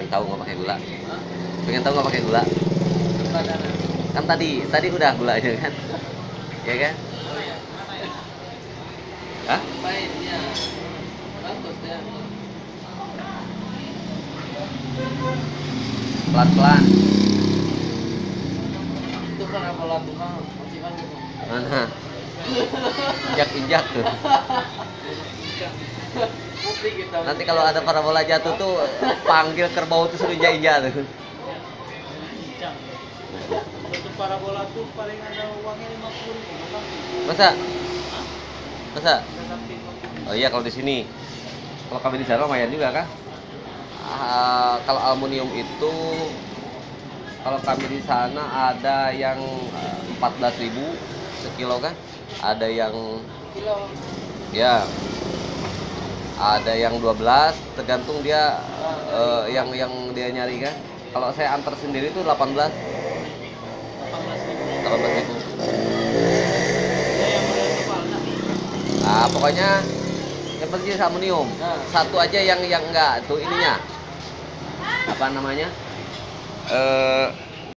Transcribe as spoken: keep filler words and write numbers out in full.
pengen tahu nggak pakai gula? Pengen tahu nggak pakai gula? Kan tadi, tadi udah gulanya kan? Ya kan? Hah? Pahitnya bagus ya. Pelan-pelan. Itu parabola tukang masih kan gitu. Mana? Injak-injak tuh. Putih kita. Nanti kalau ada parabola jatuh tuh panggil kerbau tuh suruh injak-injak tuh. Satu parabola tuh paling ada uangnya lima puluh ribu. Masa? Masa? Oh iya kalau di sini. Kalau kami di sana lumayan juga kan? Ah, kalau aluminium itu kalau kami di sana ada yang empat belas ribu sekilo kan? Ada yang Kilo. ya ada yang dua belas, tergantung dia eh, yang yang dia nyari kan. Kalau saya antar sendiri itu delapan belas. delapan belas ribu. Nah, pokoknya yang penting aluminium. Satu aja yang yang enggak tuh ininya. Apa namanya? Eh